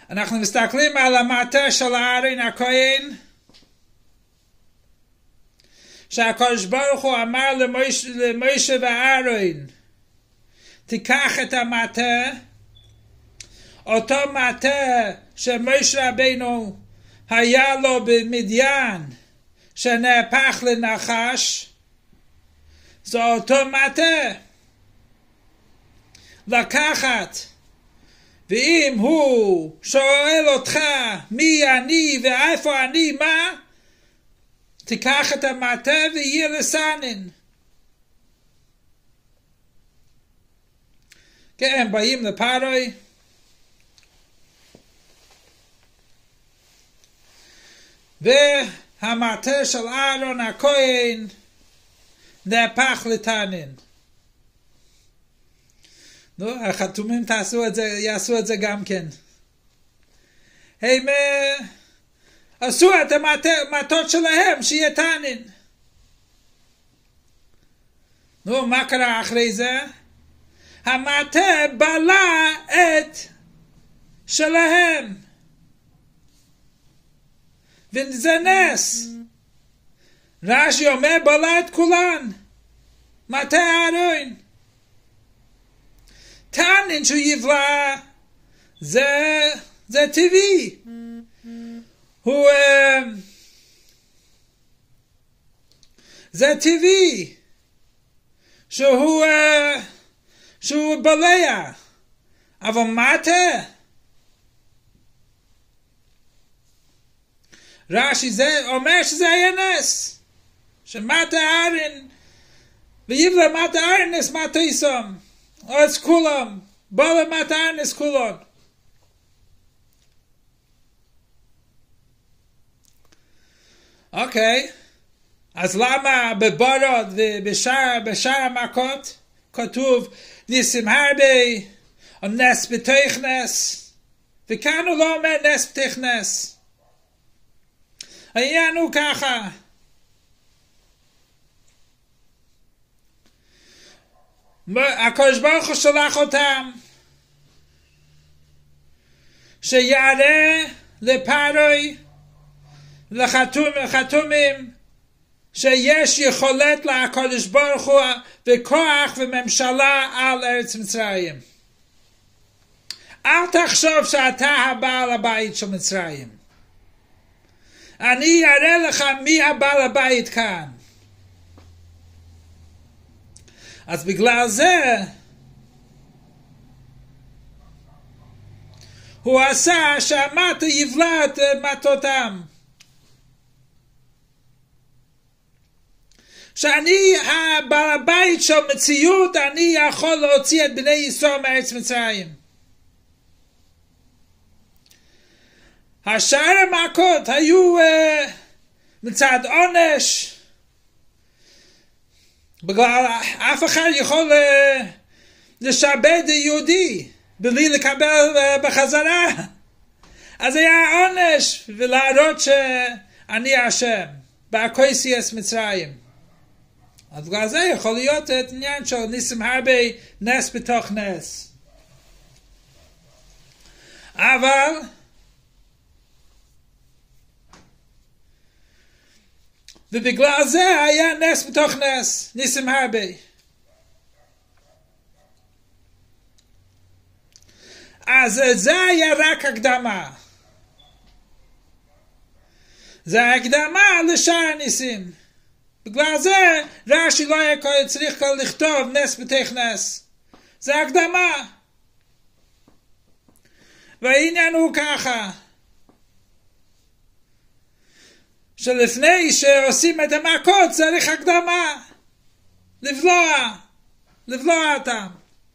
אנחנו מסתכלים על המטה של אהרון הכהן, שהקדוש ברוך הוא אמר למשה ואהרון, תיקח את המטה, אותו מטה שמשה רבינו היה לו במדיין, שנהפך לנחש, זה אותו מטה. לקחת, ואם הוא שואל אותך מי אני ואיפה אני, מה? תיקח את המטה ויהיה לסנן. כן, הם באים לפרוי, והמטה של אהרון הכהן נהפך לתנין. נו, החתומים יעשו את זה גם כן. הם עשו את המטות שלהם שיהיה תנין. נו, מה קרה אחרי זה? המטה בלע את שלהם. וזה נס. רש"י אומר בלע את כולן. מטה אהרון. תנין שהוא יבלע, זה טבעי. זה טבעי. שהוא בלע. אבל מטה? רש"י אומר שזה היה נס. שמטה אהרון, ויבלע מטה אהרון נס מטה איסום. אז כולם, בוא למטה נס כולם. אוקיי, אז למה בבורות ובשאר המכות כתוב ניסים הרבה או נס בתוך נס, וכאן הוא לא אומר נס בתוך נס? העניין הוא ככה, הקדוש ברוך הוא שלח אותם שיראה לפרוי לחתומים שיש יכולת לקדוש ברוך הוא וכוח וממשלה על ארץ מצרים. אל תחשוב שאתה הבעל הבית של מצרים. אני אראה לך מי הבעל הבית כאן. אז בגלל זה הוא עשה שהמטה יבלע את מטותם. שאני הבעל הבית של מציאות, אני יכול להוציא את בני ישראל מארץ מצרים. השאר המכות היו מצד עונש, בגלל אף אחד יכול לשעבד יהודי בלי לקבל בחזרה. אז היה עונש ולהראות שאני אשם בהכויסיאס מצרים. אז בגלל זה יכול להיות את עניין של ניסים הרבה נס בתוך נס. אבל ובגלל זה היה נס בתוך נס, ניסים הרבה. אז זה היה רק הקדמה. זה הקדמה לשאר הניסים. בגלל זה רש"י לא היה צריך לכתוב נס בתוך נס. זה הקדמה. והעניין הוא ככה, שלפני שעושים את המכות צריך הקדמה. לבלוע אותם.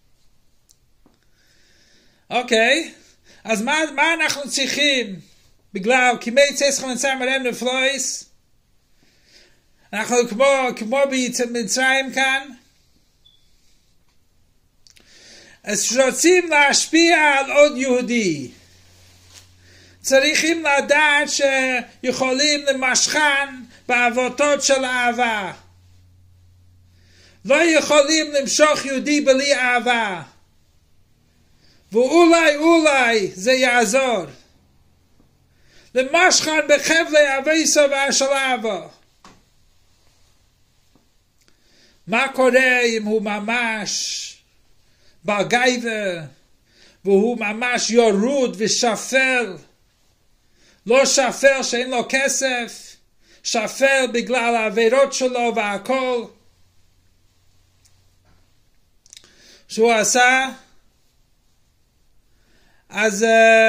אוקיי, אז מה אנחנו צריכים? בגלל כמי צסח מצרים עלינו פלויס, אנחנו כמו במצרים כאן, אז שרוצים להשפיע על עוד יהודי, צריכים לדעת שיכולים למשכן בעבותות של אהבה. לא יכולים למשוך יהודי בלי אהבה. ואולי זה יעזור. למשכן בחבלי אביסו והשלבו. מה קורה אם הוא ממש בעל גייבה, והוא ממש ירוד ושפל, לא שפל שאין לו כסף, שפל בגלל העבירות שלו והכל שהוא עשה. אז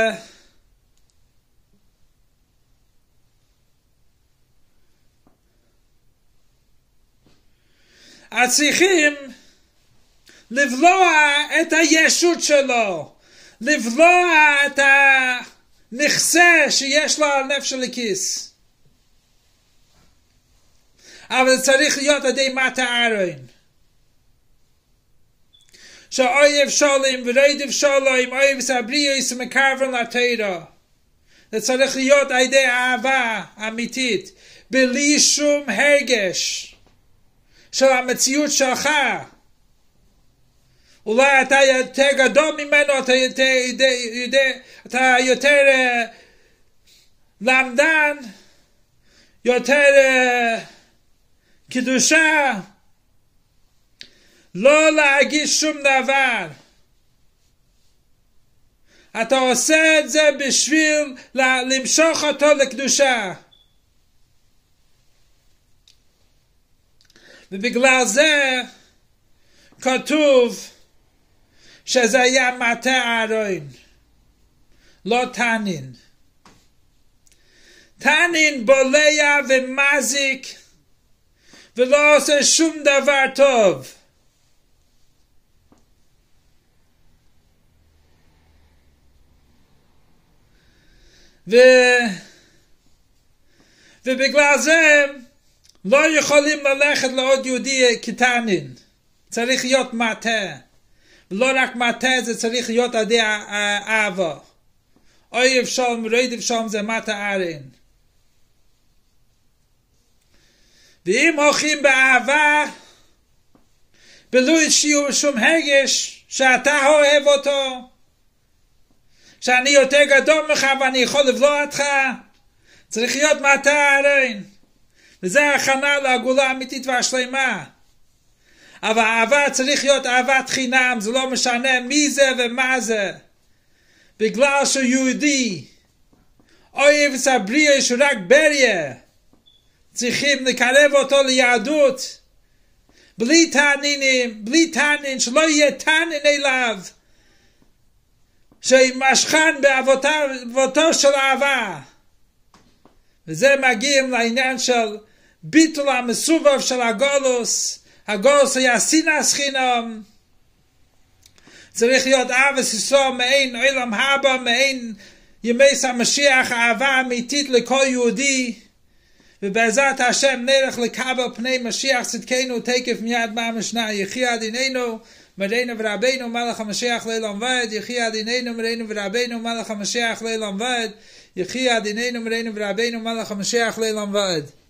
צריכים לבלוע את הישות שלו, לבלוע את הנכסה שיש לו על נפש הליקיס. אבל זה צריך להיות עדי מטה ארון. שאויב שולים ורדיף שולים, אויב סבריוס מקרבן לתורה. זה צריך להיות עדי אהבה אמיתית, בלי שום הרגש של המציאות שלך. אולי אתה יותר גדול ממנו, אתה יותר למדן, יותר קדושה. לא להגיש שום דבר. אתה עושה את זה בשביל למשוך אותו לקדושה. ובגלל זה כתוב שזה היה מטה אהרון, לא תנין. תנין בולע ומזיק ולא עושה שום דבר טוב. ובגלל זה לא יכולים ללכת לעוד יהודי כתנין. צריך להיות מטה. ולא רק מטה, זה צריך להיות עדי אהבה. אויב שלום ורדיף שלום זה מטה אהרון. ואם הולכים באהבה, בלי שיהיו שום הרגש שאתה אוהב אותו, שאני יותר גדול ממך ואני יכול לבלוע אותך, צריך להיות מטה אהרון. וזה ההכנה לגאולה האמיתית והשלמה. אבל אהבה צריך להיות אהבת חינם, זה לא משנה מי זה ומה זה. בגלל שהוא יהודי, אויב סברייה שהוא רק בריה, צריכים לקרב אותו ליהדות, בלי תענינים, בלי תענין, שלא יהיה תענין אליו, שימשכן באבותו של אהבה. וזה מגיעים לעניין של ביטול המסובב של הגולוס. הגולוס היה סינס חינם. צריך להיות אהבת ישראל מעין עולם הבא, מעין ימי המשיח, אהבה אמיתית לכל יהודי. ובעזרת השם נלך לקבל פני משיח צדקנו תקף מיד במשנה. יחי עדיננו מרנו ורבנו מלך המשיח לעולם ועד. יחי עדיננו מרנו ורבנו מלך המשיח לעולם ועד. יחי עדיננו מרנו ורבנו מלך המשיח לעולם ועד.